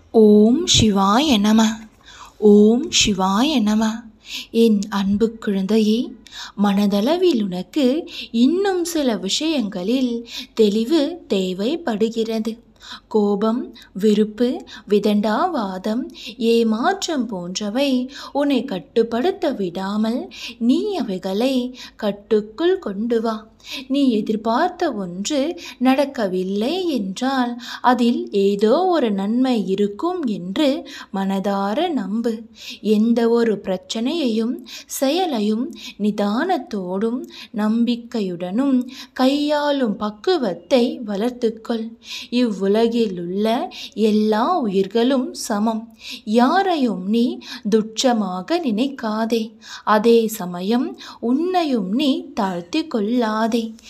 ஓம் சிவாய நம. ஓம் சிவாய நம. என் அன்பு குழந்தையே, மனதளவில் உனக்கு இன்னும் சில விஷயங்களில் தெளிவு தேவைப்படுகிறது. கோபம், வெறுப்பு, விதண்டாவாதம், ஏமாற்றம் போன்றவை உன்னை கட்டுப்படுத்த விடாமல் நீ அவைகளை கட்டுக்குள் கொண்டு வா. நீ எதிர்பார்த்த ஒன்று நடக்கவில்லை என்றால் அதில் ஏதோ ஒரு நன்மை இருக்கும் என்று மனதார நம்பு. எந்த ஒரு பிரச்சனையையும் செயலையும் நிதானத்தோடும் நம்பிக்கையுடனும் கையாளும் பக்குவத்தை வளர்த்துக்கொள். இவ்வுலகில் உள்ள எல்லா உயிர்களும் சமம். யாரையும் நீ துச்சமாக நினைக்காதே. அதே சமயம் உன்னையும் நீ தாழ்த்தி கொள்ளாதே.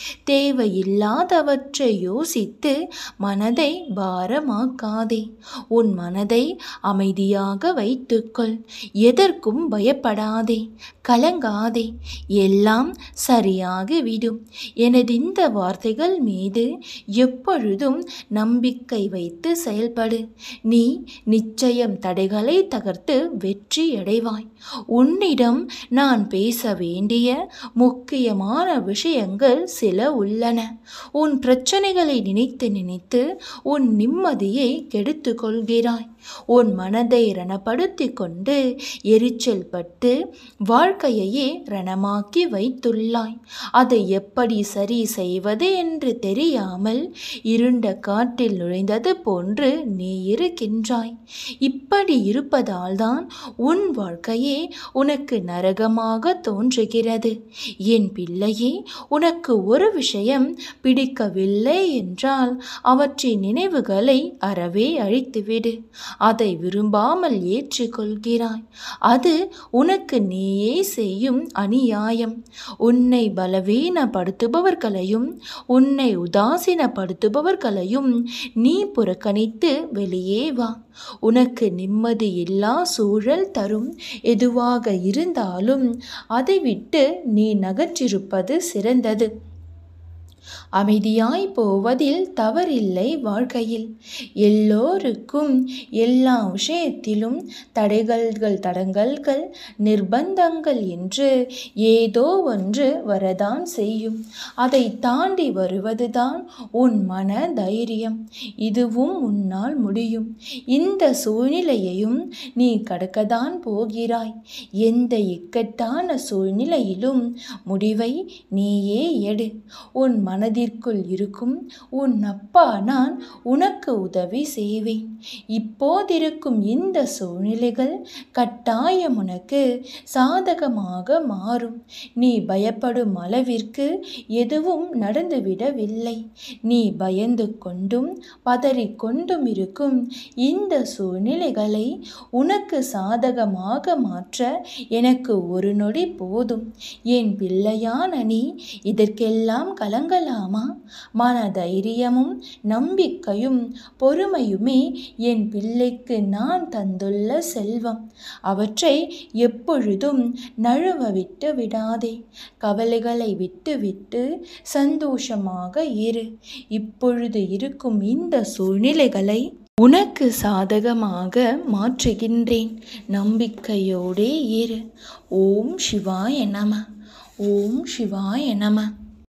தேவையில்லாதவற்றை யோசித்து மனதை பாரமாக்காதே. உன் மனதை அமைதியாக வைத்துக்கொள். எதற்கும் பயப்படாதே, கலங்காதே. எல்லாம் சரியாகிவிடும். எனது இந்த வார்த்தைகள் மீது எப்பொழுதும் நம்பிக்கை வைத்து செயல்படு. நீ நிச்சயம் தடைகளை தகர்த்து வெற்றி அடைவாய். உன்னிடம் நான் பேச வேண்டிய முக்கியமான விஷயங்கள் சில உள்ளன. உன் பிரச்சனைகளை நினைத்து நினைத்து உன் நிம்மதியை கெடுத்து கொள்கிறாய். உன் மனதை ரணப்படுத்தி கொண்டு எரிச்சல் பட்டு வாழ்க்கையையே ரணமாக்கி வைத்துள்ளாய். அதை எப்படி சரி செய்வது என்று தெரியாமல் இருண்ட காட்டில் நுழைந்தது போன்று நீ இருக்கின்றாய். இப்படி இருப்பதால்தான் உன் வாழ்க்கையே உனக்கு நரகமாக தோன்றுகிறது. என் பிள்ளையே, உனக்கு ஒரு விஷயம் பிடிக்கவில்லை என்றால் அவற்றின் நினைவுகளை அறவே அழித்துவிடு. அதை விரும்பாமல் ஏற்றுக்கொள்கிறாய். அது உனக்கு நீயே செய்யும் அநியாயம். உன்னை பலவீனப்படுத்துபவர்களையும் உன்னை உதாசீனப்படுத்துபவர்களையும் நீ புறக்கணித்து வெளியே வா. உனக்கு நிம்மதியில்லா சூழல் தரும் எதுவாக இருந்தாலும் அதை விட்டு நீ நகற்றிருப்பது சிறந்தது. அமைதியாய் போவதில் தவறில்லை. வாழ்க்கையில் எல்லோருக்கும் எல்லா விஷயத்திலும் தடங்கல்கள், நிர்பந்தங்கள் என்று ஏதோ ஒன்று வரதான் செய்யும். அதை தாண்டி வருவதுதான் உன் மன தைரியம். இதுவும் உன்னால் முடியும். இந்த சூழ்நிலையையும் நீ கடக்கத்தான் போகிறாய். எந்த இக்கட்டான சூழ்நிலையிலும் முடிவை நீயே எடு. உன் மனதிற்குள் இருக்கும் உன் அப்பா நான் உனக்கு உதவி செய்வேன். இப்போதிருக்கும் இந்த சூழ்நிலைகள் கட்டாயம் உனக்கு சாதகமாக மாறும். நீ பயப்படும் அளவிற்கு எதுவும் நடந்துவிடவில்லை. நீ பயந்து கொண்டும் பதறிக்கொண்டும் இருக்கும் இந்த சூழ்நிலைகளை உனக்கு சாதகமாக மாற்ற எனக்கு ஒரு நொடி போதும். என் பிள்ளையான நீ இதற்கெல்லாம் கலங்கலாமா? மன தைரியமும் நம்பிக்கையும் பொறுமையுமே என் பிள்ளைக்கு நான் தந்துள்ள செல்வம். அவற்றை எப்பொழுதும் நழுவ விட்டு விடாதே. கவலைகளை விட்டுவிட்டு சந்தோஷமாக இரு. இப்பொழுது இருக்கும் இந்த சூழ்நிலைகளை உனக்கு சாதகமாக மாற்றுகின்றேன். நம்பிக்கையோடே இரு. ஓம் சிவாய நம. ஓம் சிவாய நம.